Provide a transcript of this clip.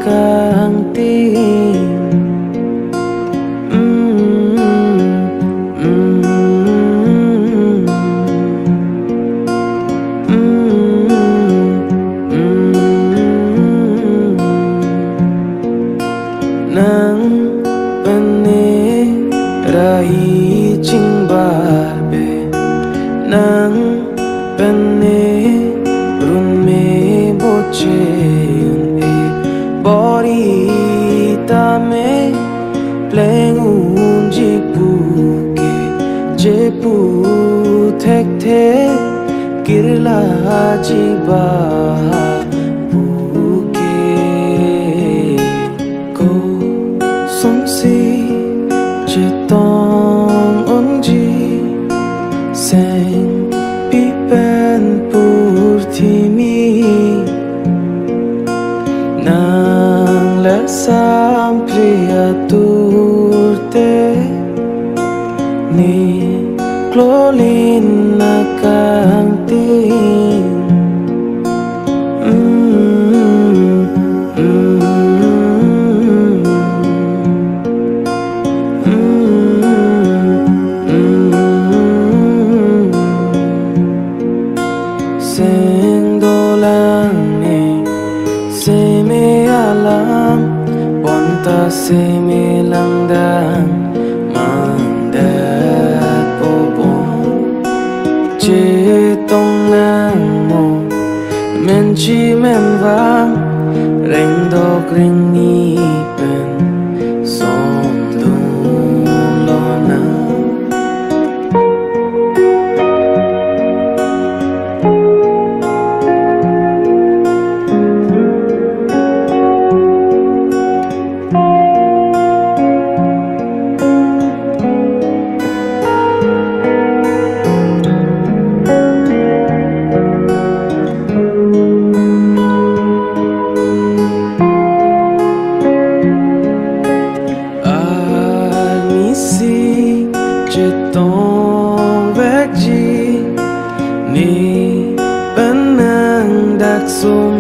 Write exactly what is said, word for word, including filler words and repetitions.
kang tim mm, mm, mm, mm. Nang pane rai ching barbe nang pane run me boche e body ta me playing unji pu ke je pu thek the kirla ji ba pu ke ko song si je tong on ji sang pi pen pur thi mi nang la sam priya turte ni klolin na kang ting mm, mm, sing do lang ni se me alam ponta se me lang dan mandat popon che tong nang mo men chi men vang ring dok ring ni pen som dum lo na tong vek ji ni benang dak sum